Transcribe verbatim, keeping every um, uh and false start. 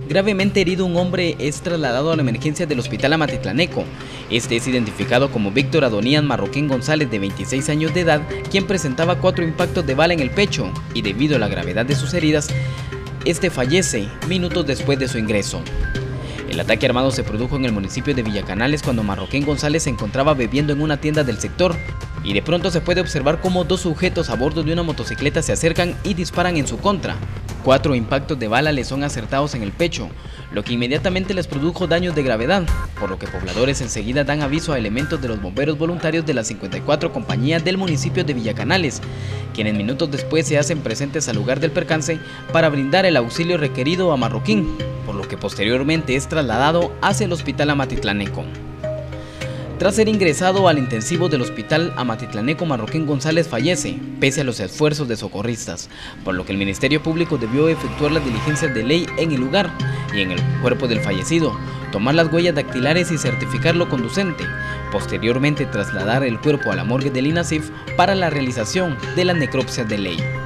Gravemente herido, un hombre es trasladado a la emergencia del hospital Amatitlaneco. Este es identificado como Víctor Adonías Marroquín González, de veintiséis años de edad, quien presentaba cuatro impactos de bala en el pecho y debido a la gravedad de sus heridas, este fallece minutos después de su ingreso. El ataque armado se produjo en el municipio de Villacanales cuando Marroquín González se encontraba bebiendo en una tienda del sector y de pronto se puede observar cómo dos sujetos a bordo de una motocicleta se acercan y disparan en su contra. Cuatro impactos de bala le son acertados en el pecho, lo que inmediatamente les produjo daños de gravedad, por lo que pobladores enseguida dan aviso a elementos de los bomberos voluntarios de las cincuenta y cuatro compañías del municipio de Villacanales, quienes minutos después se hacen presentes al lugar del percance para brindar el auxilio requerido a Marroquín, por lo que posteriormente es trasladado hacia el hospital Amatitlaneco. Tras ser ingresado al intensivo del hospital Amatitlaneco, Marroquín González fallece, pese a los esfuerzos de socorristas, por lo que el Ministerio Público debió efectuar las diligencias de ley en el lugar y en el cuerpo del fallecido, tomar las huellas dactilares y certificarlo conducente, posteriormente trasladar el cuerpo a la morgue del INASIF para la realización de las necropsias de ley.